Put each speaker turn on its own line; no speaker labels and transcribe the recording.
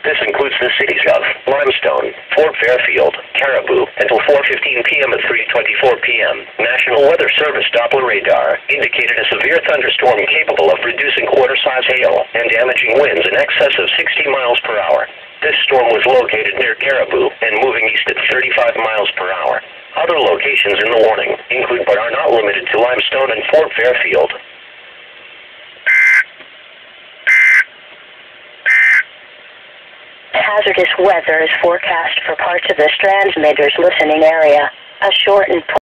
This includes the cities of Limestone, Fort Fairfield, Caribou, until 4:15 p.m. and 3:24 p.m. National Weather Service Doppler radar indicated a severe thunderstorm capable of reducing quarter-size hail and damaging winds in excess of 60 miles per hour. This storm was located near Caribou and moving east at 35 miles per hour. Other locations in the warning include but are not limited to Limestone and Fort Fairfield.
Hazardous weather is forecast for parts of this transmitter's listening area. A short and